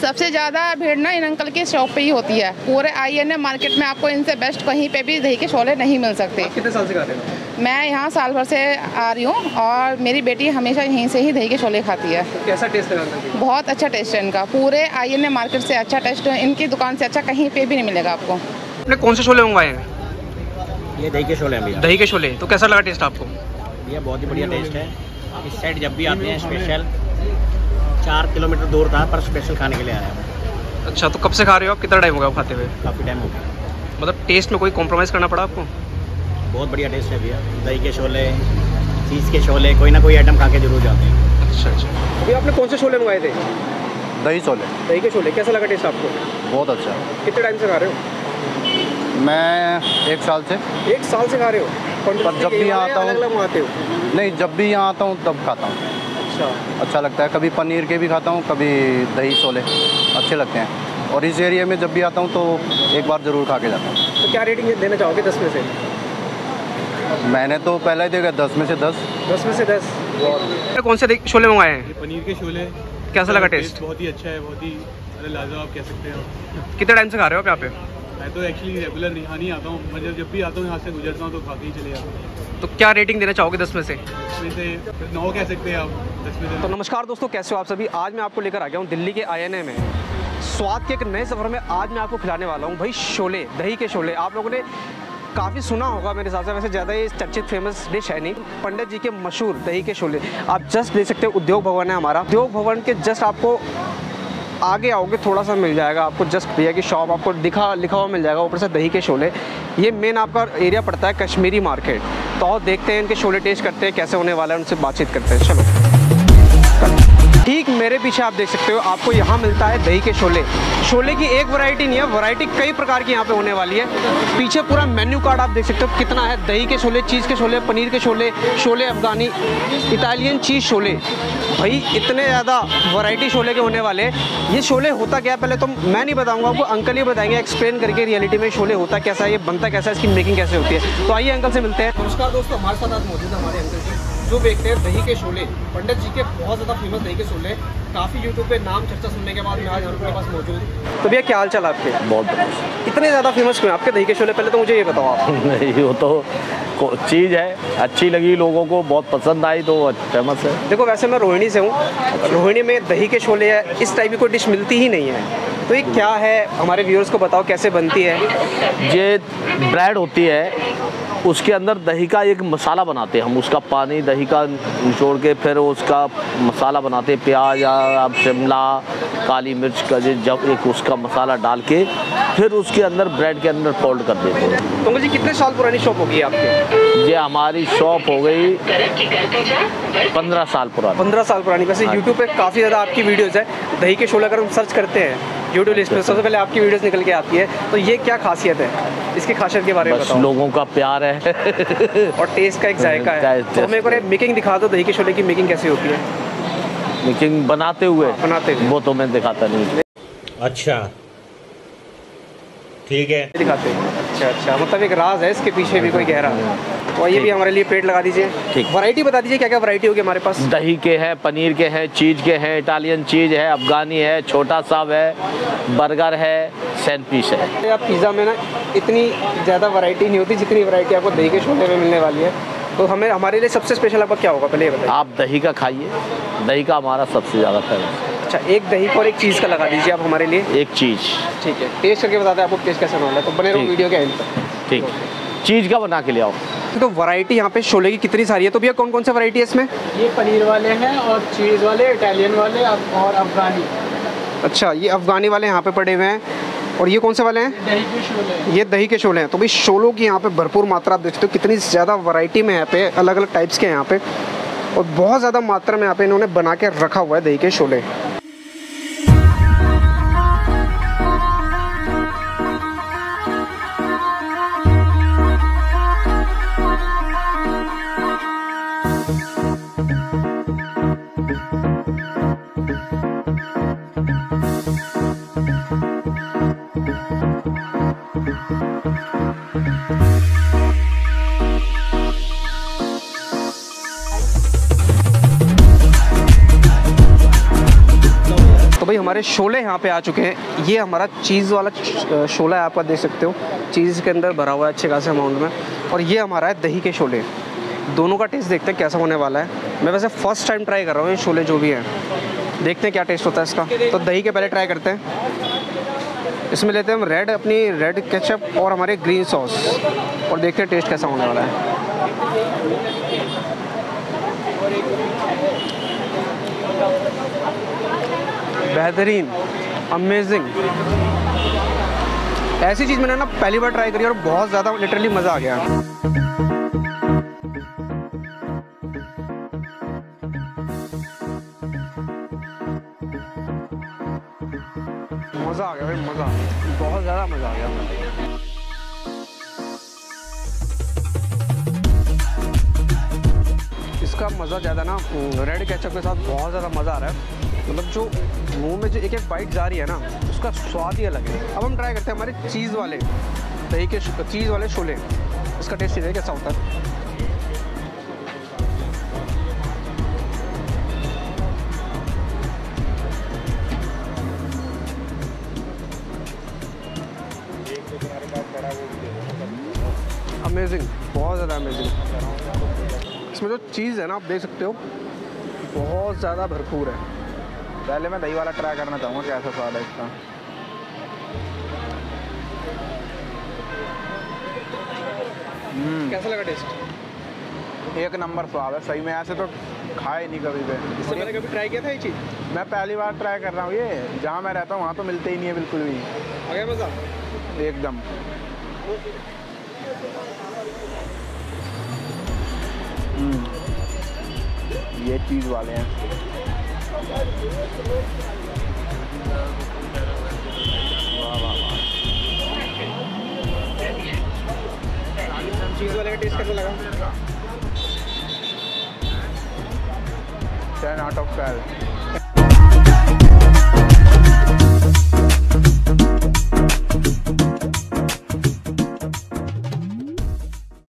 सबसे ज़्यादा भीड़ ना इन अंकल की शॉप पे ही होती है। पूरे INA मार्केट में आपको इनसे बेस्ट कहीं पे भी दही के छोले नहीं मिल सकते। कितने साल से खा रहे हो? मैं यहाँ साल भर से आ रही हूँ और मेरी बेटी हमेशा यहीं से ही दही के छोले खाती है। तो कैसा टेस्ट है? बहुत अच्छा टेस्ट है इनका। पूरे INA मार्केट से अच्छा टेस्ट इनकी दुकान से अच्छा कहीं पे भी नहीं मिलेगा आपको। आपने कौन से छोले मंगवाए हैं? ये दही के छोले हैं भैया। दही के छोले, तो कैसा लगा टेस्ट आपको? ये बहुत ही बढ़िया टेस्ट है। इस साइड जब भी आते हैं स्पेशल 4 किलोमीटर दूर था पर स्पेशल खाने के लिए आया हूँ। अच्छा, तो कब से खा रहे हो आप? कितना टाइम हो गया खाते हुए? काफ़ी टाइम हो गया। मतलब टेस्ट में कोई कॉम्प्रोमाइज़ करना पड़ा आपको? बहुत बढ़िया टेस्ट है भैया। दही के छोले, चीज़ के छोले, कोई ना कोई आइटम खा के जरूर जाते हैं। अच्छा अच्छा। अभी आपने कौन से छोले मंगाए थे? दही छोले। दही के छोले, कैसा लगा टेस्ट आपको? बहुत अच्छा। कितने टाइम से खा रहे हो? मैं 1 साल से। 1 साल से खा रहे हो? पर जब भी यहाँ आता हूँ, अलग मंगाते हो? नहीं, जब भी यहाँ आता हूँ तब खाता हूँ। अच्छा लगता है। कभी पनीर के भी खाता हूँ, कभी दही छोले अच्छे लगते हैं। और इस एरिया में जब भी आता हूँ तो एक बार ज़रूर खा के जाता हूँ। तो क्या रेटिंग देना चाहोगे 10 में से? मैंने तो पहले ही देखा 10 में से 10। 10 में से 10। कौन से छोले मंगाए हैं? पनीर के छोले। कैसा लगा टेस्ट? बहुत ही अच्छा है, बहुत ही लाजवाब कह सकते हो। कितने टाइम से खा रहे हो आप यहाँ पे? मैं तो एक्चुअली रेगुलर यहाँ नहीं आता हूँ, मतलब जब भी आता हूँ यहाँ से गुजरता हूँ तो खा के ही चले जाता हूँ। तो क्या रेटिंग देना चाहोगे 10 में से? 10 में से 9 कह सकते हैं आप। 10 में से। तो नमस्कार दोस्तों, कैसे हो आप सभी? आज मैं आपको लेकर आ गया हूँ दिल्ली के INA में स्वाद के एक नए सफ़र में। आज मैं आपको खिलाने वाला हूँ भाई छोले, दही के छोले। आप लोगों ने काफ़ी सुना होगा मेरे हिसाब से, वैसे ज़्यादा ये चर्चित फेमस डिश है नहीं। पंडित जी के मशहूर दही के छोले आप जस्ट देख सकते हो। उद्योग भवन है हमारा। उद्योग भवन के जस्ट आपको आगे आओगे थोड़ा सा मिल जाएगा आपको, जस्ट भैया की शॉप आपको लिखा हुआ मिल जाएगा ऊपर से दही के छोले। ये मेन आपका एरिया पड़ता है कश्मीरी मार्केट। तो और देखते हैं इनके छोले टेस्ट करते हैं कैसे होने वाला है, उनसे बातचीत करते हैं। चलो। ठीक मेरे पीछे आप देख सकते हो, आपको यहाँ मिलता है दही के छोले। छोले की एक वैरायटी नहीं है, वैरायटी कई प्रकार की यहाँ पे होने वाली है। पीछे पूरा मेन्यू कार्ड आप देख सकते हो कितना है। दही के छोले, चीज़ के छोले, पनीर के छोले, छोले अफगानी, इटालियन चीज़ छोले। भाई इतने ज़्यादा वैरायटी छोले के होने वाले। ये छोले होता क्या है पहले तो मैं नहीं बताऊँगा आपको, अंकल ही बताएंगे एक्सप्लेन करके रियलिटी में छोले होता कैसा है, ये बनता कैसा है, इसकी मेकिंग कैसे होती है। तो आइए अंकल से मिलते हैं। नमस्कार दोस्तों, हमारे साथ आज मौजूद है हमारे अंकल जी जो बेचते हैं दही के छोले। पंडित जी के बहुत ज़्यादा फेमस दही के छोले, काफ़ी यूट्यूब पे नाम चर्चा सुनने के बाद मैं आज उनके पास मौजूद। तो भैया क्या हाल चाल आपके? बहुत बढ़िया। इतने ज़्यादा फेमस क्यों आपके दही के छोले? पहले तो मुझे ये बताओ आप। नहीं, वो तो चीज़ है, अच्छी लगी लोगों को, बहुत पसंद आई तो फेमस है। देखो वैसे मैं रोहिणी से हूँ। रोहिणी में दही के छोले है, इस टाइप की कोई डिश मिलती ही नहीं है। तो ये क्या है, हमारे व्यूअर्स को बताओ कैसे बनती है। ये ब्रेड होती है, उसके अंदर दही का एक मसाला बनाते हैं हम। उसका पानी दही का निचोड़ के फिर उसका मसाला बनाते हैं। प्याज, शिमला, काली मिर्च का जब एक उसका मसाला डाल के फिर उसके अंदर ब्रेड के अंदर फोल्ड कर देते हैं। तो मुझे कितने साल पुरानी शॉप होगी आपकी? ये हमारी शॉप हो गई 15 साल पुरानी। 15 साल पुरानी। वैसे यूट्यूब पे काफ़ी ज़्यादा आपकी वीडियोज़ है दही के छोले। अगर हम सर्च करते हैं यूट्यूब लिस्ट पे सबसे पहले आपकी वीडियोस निकल के आती है। तो ये क्या खासियत है, इसकी खासियत के बारे में बताओ। लोगों का प्यार है और टेस्ट का एक जायका है। तो हमें एक बार मेकिंग दिखा दो, दही के छोले की मेकिंग कैसे होती है? मेकिंग बनाते हुए वो तो मैं दिखाता नहीं। अच्छा ठीक है, दिखाते हैं। अच्छा, मतलब एक राज है इसके पीछे भी कोई गहरा। तो ये भी हमारे लिए प्लेट लगा दीजिए। ठीक। वैरायटी बता दीजिए क्या क्या वैरायटी होगी हमारे पास? दही के हैं, पनीर के हैं, चीज़ के हैं, इटालियन चीज़ है, अफगानी है, छोटा साब है, बर्गर है, सैंडविच है। आप पिज़्ज़ा में ना इतनी ज़्यादा वैरायटी नहीं होती जितनी वैरायटी आपको दही के छोले में मिलने वाली है। तो हमारे लिए सबसे स्पेशल आपका क्या होगा पहले ये बताइए। आप दही का खाइए, दही का हमारा सबसे ज़्यादा फेमस। अच्छा, एक दही को और एक चीज़ का लगा दीजिए आप हमारे लिए। एक चीज़। ठीक है, टेस्ट करके बताते हैं आपको टेस्ट कैसा होना है। तो बने रहो वीडियो के एंड तक। ठीक, चीज़ का बना के ले आओ। तो वैरायटी यहाँ पे छोले की कितनी सारी है। तो भैया कौन कौन सा वैरायटी है इसमें? ये पनीर वाले हैं और चीज़ वाले, इटालियन वाले और अफगानी। अच्छा, ये अफगानी वाले यहाँ पे पड़े हुए हैं। और ये कौन से वाले हैं? दही के छोले। ये दही के छोले हैं। तो भाई छोलों की यहाँ पे भरपूर मात्रा आप देख सकते हो, कितनी ज़्यादा वैरायटी में यहाँ पे अलग अलग टाइप्स के यहाँ पे, और बहुत ज़्यादा मात्रा में यहाँ पे इन्होंने बना के रखा हुआ है दही के छोले। हमारे शोले यहाँ पे आ चुके हैं। ये हमारा चीज़ वाला शोला है, आप देख सकते हो चीज़ के अंदर भरा हुआ है अच्छे खासे अमाउंट में। और ये हमारा है दही के शोले। दोनों का टेस्ट देखते हैं कैसा होने वाला है। मैं वैसे फ़र्स्ट टाइम ट्राई कर रहा हूँ ये शोले जो भी हैं, देखते हैं क्या टेस्ट होता है इसका। तो दही के पहले ट्राई करते हैं। इसमें लेते हैं हम रेड केचप और हमारे ग्रीन सॉस, और देखते हैं टेस्ट कैसा होने वाला है। बेहतरीन, अमेजिंग। ऐसी चीज़ मैंने ना पहली बार ट्राई करी और बहुत ज़्यादा लिटरली मज़ा आ गया। मज़ा आ गया भाई, मज़ा, बहुत ज़्यादा मज़ा आ गया। इसका मज़ा ज़्यादा ना रेड केचप के साथ बहुत ज़्यादा मज़ा आ रहा है। मतलब जो मुंह में जो एक एक बाइट जा रही है ना, उसका स्वाद ही अलग है। अब हम ट्राई करते हैं हमारे चीज़ वाले दही के चीज़ वाले शोले। इसका टेस्ट देखिए कैसा होता है। अमेजिंग, बहुत ज़्यादा अमेजिंग। इसमें जो चीज़ है ना, आप देख सकते हो बहुत ज़्यादा भरपूर है। पहले मैं दही वाला ट्राई करना चाहूँगा, कैसा स्वाद है इसका। कैसा लगा टेस्ट? एक नंबर स्वाद है सही में, ऐसे तो खाए नहीं कभी भी। इससे पहले कभी ट्राई किया था ये चीज़? मैं पहली बार ट्राई कर रहा हूँ ये। जहाँ मैं रहता हूँ वहाँ तो मिलते ही नहीं है बिल्कुल भी। आ गया मज़ा एकदम। ये चीज़ वाले हैं। वाह वाह वाह। चीज़ वाले का टेस्ट कैसा लगा? 10 out of 12।